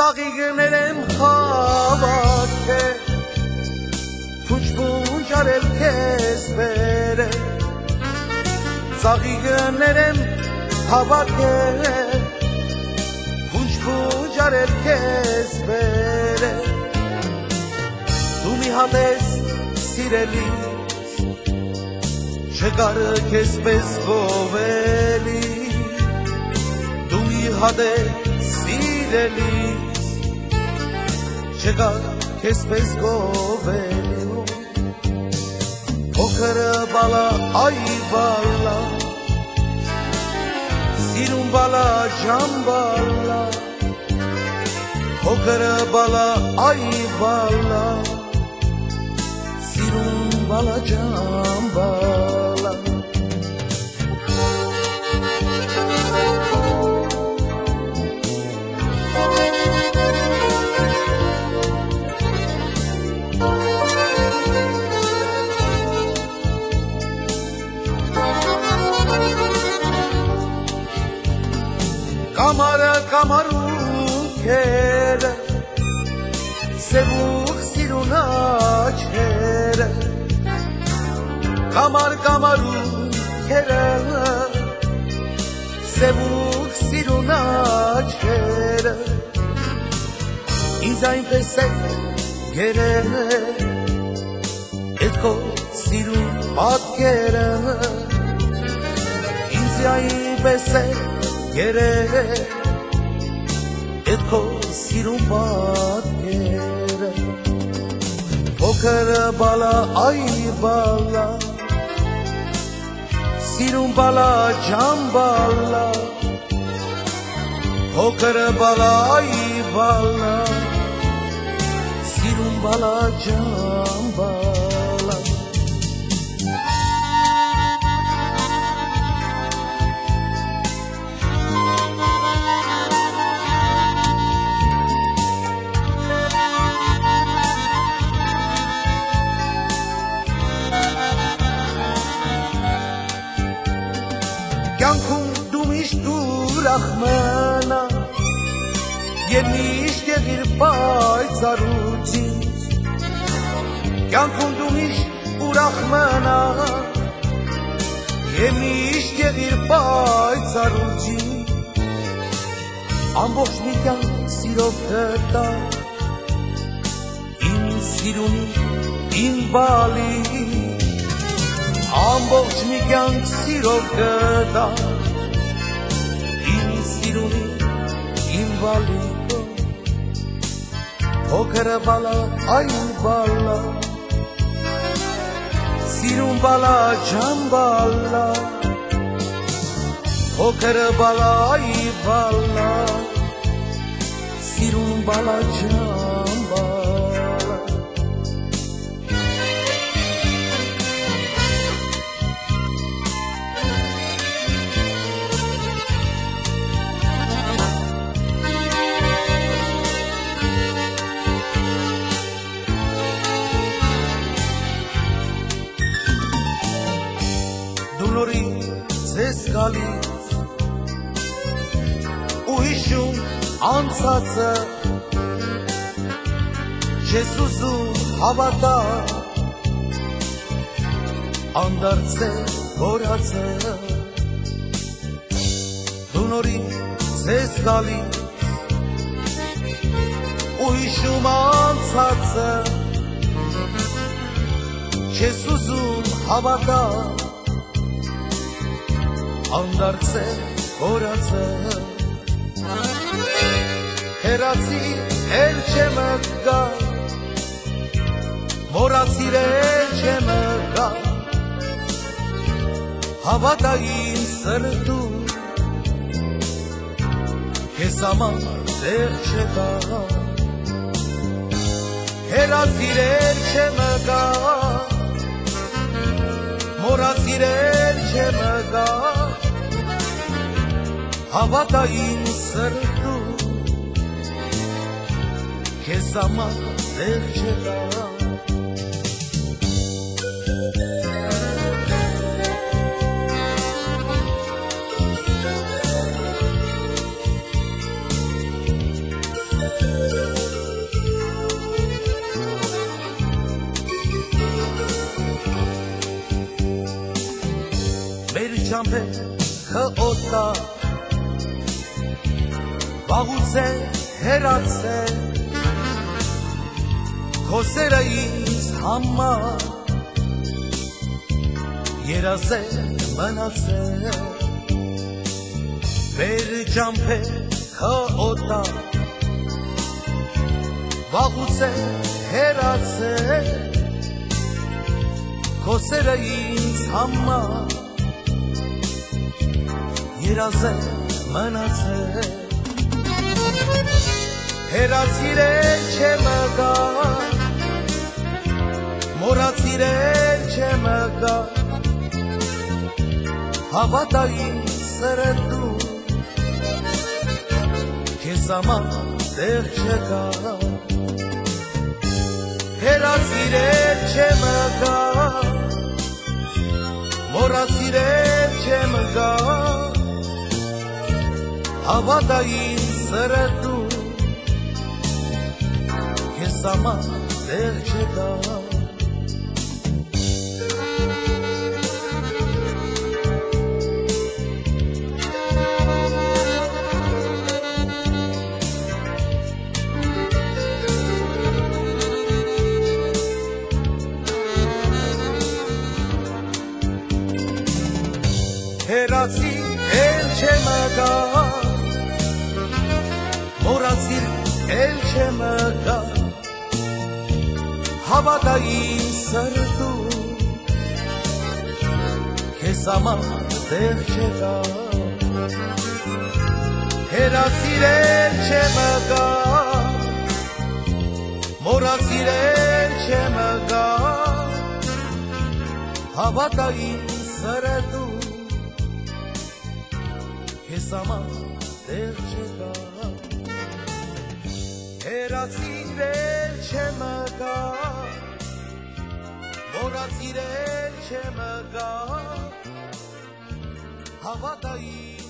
Ծաղիկներեմ հավաք է Փունջ արել քեզ վերը Ծաղիկներեմ հավաք է Փունջ արել քեզ վերը Դու մի հատ ես սիրելիս Չկար քեզ պես գովելի Դու մի հատ ես սիրելիս Չկար քեզ պես գովելի Փոքր բալա այ բալա Սիրուն բալա ջան բալա Փոքր բալա այ բալա Սիրուն բալա ջան բալա Կամարը կամարու քերը Սևուխ սիրուն աչքերը Կամար կամարու քերը Սևուխ սիրուն աչքերը Ինձ այնպես է գերել Էդ քո սիրուն պատկերը Ինձ այնպես է գերել Էդ քո սիրուն պատկերը Փոքր բալա այ բալա Սիրուն բալա ջան բալա Փոքր բալա այ բալա Սիրուն բալա ջան բալա Կյանքում դու միշտ ուրախ մնա Եվ միշտ եղիր պայծառությամբ Կյանքում դու միշտ ուրախ մնա Եվ միշտ եղիր պայծառությամբ Ամբողջ մի կյանք սիրով կտա Իմ սիրունի, իմ բալի Ամբողջ մի կյանք սիրով կտա Իմ սիրունի, իմ բալի Փոքր բալա, այ բալա Սիրուն բալա, ջան բալա Փոքր բալա, այ բալա Սիրուն բալա, ջան բալա Ձեզ գալիս ու հիշում անցածը Չես ուզում հավատալ անդարձ է կորածը Դու նորից ձեզ գալիս ու հիշում անցածը Չես ուզում հավատալ Անդարձ է կորածը Հեռացի էլ չեմ գա Մոռացիր էլ չեմ գա Հավատա իմ սրտում Քեզ համար տեղ չկա Հեռացիր էլ չեմ գա Մոռացիր էլ չեմ գա Հավատա իմ սրտում Քեզ համար տեղ չկա Վերջամփե խոտա Վաղուց է հեռացել Քո սերը ինձ համար Երազ է մնացել Վերջամփե խոտա Վաղուց է հեռացել Քո սերը ինձ համար Երազ է մնացել Հեռացիրել չեմ գա Մոռացիրել չեմ գա Հավատային սրտու Քեզ համար տեղ չկա Հեռացիրել չեմ գա Մոռացիրել չեմ գա Հավատային սրտու Քեզ համար տեղ չկա Հեռացիր չեմ գա Մոռացիր չեմ գա Հավատային սրտու Քեզ համար տեղ չկա Հեռացիր չեմ գա Մոռացիր չեմ գա Հավատային սրտու Քեզ համար տեղ չկա Հեռացիր չեմ գա Մոռացիր չեմ գա Հավատային